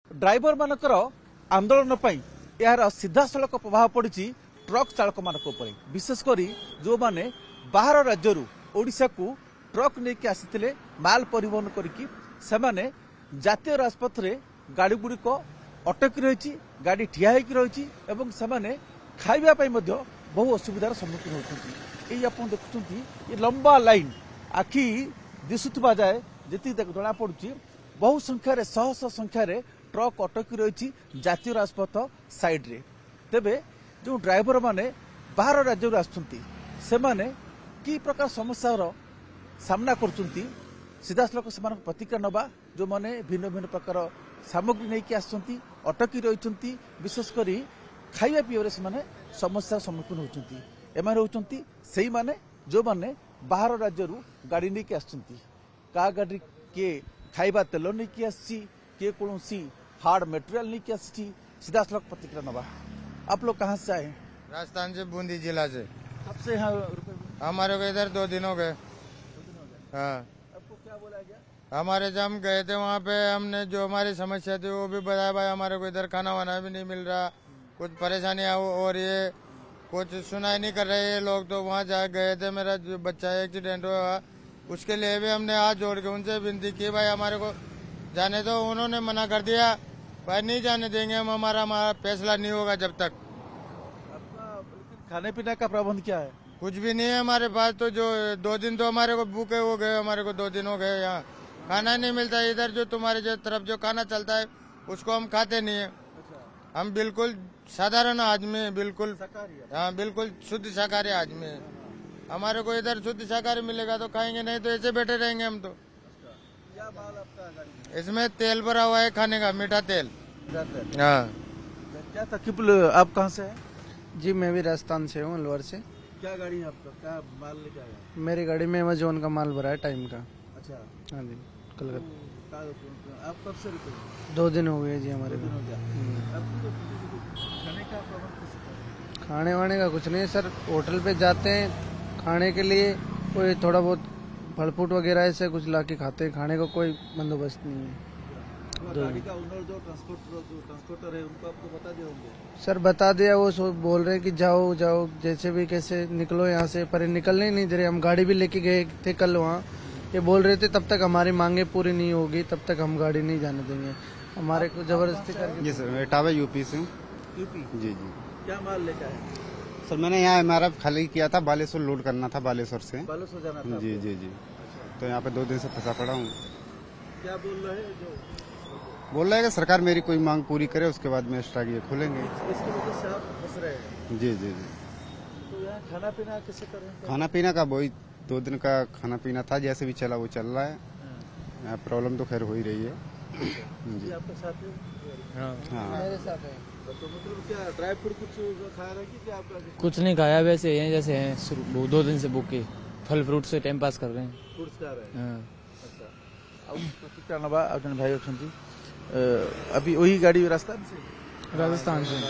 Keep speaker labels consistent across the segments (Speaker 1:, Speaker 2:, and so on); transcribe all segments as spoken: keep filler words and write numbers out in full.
Speaker 1: Driver मानकर आंदोलन पर यार सीधा सड़क प्रभाव पड़ी ट्रक चालक मान विशेषकर जो माने बाहर राज्य ओडिशा को ट्रक नहीं आसी माल परिवहन करके जातीय राजपथ रे गाड़ी गुड़िक अटकी रही गाड़ी ठिया रही खाइबा बहु असुविधार सम्मुखीन होती। ये आप देखुं लंबा लाइन आखि दिशुवा जाए जी जना पड़ी बहु संख्यार शह शह संख्यार ट्रक अटकी रही जातीय राजपथ साइड रे। तेबे जो ड्राइवर माने बाहर राज्य आसुंती कि प्रकार समस्यार सामना करचुंती सीधा सड़क से प्रतिक्रिया नवा जो माने भिन्न भिन्न प्रकार सामग्री नहीं आसुंती अटकी रही विशेषकर खाइबा पीवा से समस्या सम्मुखीन होती। एम होती से माने जो माने बाहर राज्य गाड़ी नहीं आसुंती का गाड़ी किए खाइबा तेल नहीं आसी किए कौन सी हार्ड मटेरियल नहीं आसी सीधा सड़क प्रतिक्रिया नवा। आप लोग कहाँ से आए?
Speaker 2: राजस्थान से, बूंदी जिला से।
Speaker 1: कब से यहाँ?
Speaker 2: हमारे को इधर दो दिन हो गए। हाँ।
Speaker 1: आपको क्या बोला गया?
Speaker 2: हमारे जब हम गए थे वहाँ पे हमने जो हमारी समस्या थी वो भी बताया, भाई हमारे को इधर खाना वाना भी नहीं मिल रहा, कुछ परेशानियाँ और ये कुछ सुनाई नहीं कर रहे ये लोग। तो वहाँ जा गए थे, मेरा जो बच्चा एक्सीडेंट हुआ उसके लिए भी हमने हाथ जोड़ के उनसे विनती की भाई हमारे को जाने दो। उन्होंने मना कर दिया, भाई नहीं जाने देंगे हम, हमारा हमारा फैसला नहीं होगा जब तक।
Speaker 1: खाने पीने का प्रबंध क्या है?
Speaker 2: कुछ भी नहीं है हमारे पास। तो जो दो दिन तो हमारे को भूखे हो गए, हमारे को दो दिन हो गए यहाँ खाना नहीं मिलता। इधर जो तुम्हारे जो तरफ जो खाना चलता है उसको हम खाते नहीं है। हम बिल्कुल साधारण आदमी है, बिल्कुल हाँ बिल्कुल शुद्ध शाकाहारी आदमी है। हमारे को इधर शुद्ध शाकाहारी मिलेगा तो खाएंगे, नहीं तो ऐसे बैठे रहेंगे हम। तो इसमें तेल भरा हुआ है खाने का, मीठा तेल। हाँ।
Speaker 1: क्या तकलीफ? आप कहाँ से हैं?
Speaker 3: जी मैं भी राजस्थान से हूँ, अलवर से।
Speaker 1: क्या गाड़ी है आपका? क्या माल लेके आया?
Speaker 3: मेरी गाड़ी में अमेजोन का माल भरा है टाइम का।
Speaker 1: अच्छा।
Speaker 3: हाँ जी कलकत्ता।
Speaker 1: आप कब से रुके?
Speaker 3: दो दिन हो गए जी हमारे
Speaker 1: दिन हो गया। खाने का प्रबंध?
Speaker 3: खाने वाने का कुछ नहीं सर, होटल पे जाते हैं खाने के लिए, कोई थोड़ा बहुत फल फ्रूट वगैरह ऐसे कुछ ला के खाते हैं, खाने का कोई बंदोबस्त नहीं है।
Speaker 1: गाड़ी का ओनर जो ट्रांसपोर्ट जो ट्रांसपोर्टर है उनको आपको बता दिया होंगे?
Speaker 3: सर बता दिया, वो सो बोल रहे कि जाओ जाओ जैसे भी कैसे निकलो यहाँ से, पर निकलने नहीं दे रहे। हम गाड़ी भी लेके गए थे कल वहाँ, ये बोल रहे थे तब तक हमारी मांगे पूरी नहीं होगी तब तक हम गाड़ी नहीं जाने देंगे। हमारे को जबरदस्ती करके।
Speaker 4: जी सर, मैं इटावा यूपी से हूँ।
Speaker 1: यूपी?
Speaker 4: जी जी।
Speaker 1: क्या माल लेकर आए?
Speaker 4: सर मैंने यहाँ एमआरएफ खाली किया था, बालेश्वर लोड करना था, बालेश्वर से।
Speaker 1: बालेश्वर जाना था?
Speaker 4: जी जी जी। तो यहाँ पे दो दिन से फंसा पड़ा हूँ।
Speaker 1: क्या बोल रहे हैं? जो
Speaker 4: बोल रहे हैं कि सरकार मेरी कोई मांग पूरी करे उसके बाद में एक्स्ट्रा ये खोलेंगे।
Speaker 1: इसकी वजह से आप फंस रहे हैं?
Speaker 4: जी जी जी।
Speaker 1: तो यहाँ खाना पीना कैसे कर रहे हैं?
Speaker 4: खाना पीना का वही दो दिन का खाना पीना था, जैसे भी चला वो चल रहा है। यहाँ प्रॉब्लम तो खैर हो ही रही है।
Speaker 1: जी। आपके साथ है?
Speaker 4: हाँ
Speaker 3: मेरे साथ है।
Speaker 1: तो मतलब क्या ड्राई फ्रूट कुछ खाया रहा कि क्या आपका?
Speaker 5: कुछ नहीं खाया, वैसे हैं जैसे हैं, दो दिन से भूखे फल फ्रूट से टाइम पास कर रहे हैं।
Speaker 1: फ्रूट्स खा रहे हैं?
Speaker 5: हाँ।
Speaker 1: अच्छा। नवा जन भाई अच्छी अभी वही गाड़ी राजस्थान से?
Speaker 3: राजस्थान से।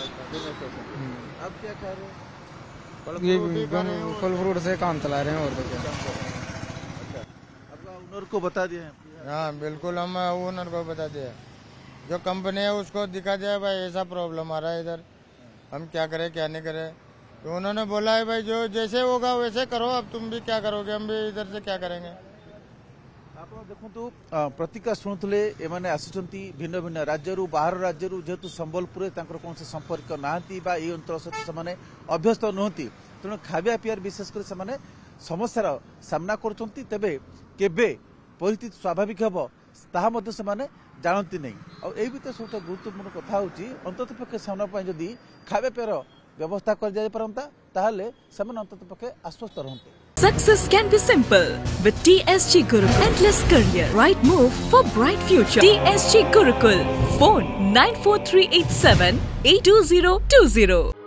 Speaker 1: आप क्या खा रहे हैं?
Speaker 3: ये फल फ्रूट से काम चला रहे हैं और तो क्या।
Speaker 1: अच्छा। आपका ओनर को बता दिया है?
Speaker 2: हाँ बिल्कुल, हम ओनर को बता दिया, जो कंपनी है उसको दिखा दिया भाई ऐसा प्रॉब्लम आ रहा है इधर, हम क्या करें क्या नहीं करें। तो उन्होंने बोला है भाई जो जैसे होगा वैसे करो, अब तुम भी क्या करोगे, हम भी इधर से क्या करेंगे।
Speaker 1: आप देखो प्रतिक्रिया शुणुले एमाने आसुचंती भिन्न भिन्न राज्य बाहर राज्य जेहेतु संबलपुर कौन से संपर्क ना ये अंचल सहित से अभ्यस्त नुहति, तेणु खावा पीआर विशेषकर से समस्यार सामना करुँच। तेबे केबे परिस्थिति स्वाभाविक हम ताहा से जानती नहीं। और यही भी सब गुरुत्वपूर्ण कथा होची अंतत पक्षे सामना जदि खावा पीआर व्यवस्था कर दिया पारंता ताहले सेमाने अंतत पक्षे आश्वस्त रहते।
Speaker 6: Success can be simple with T S G Gurukul. Endless career. Right move for bright future. T S G Gurukul. Phone nine four three eight seven eight two zero two zero.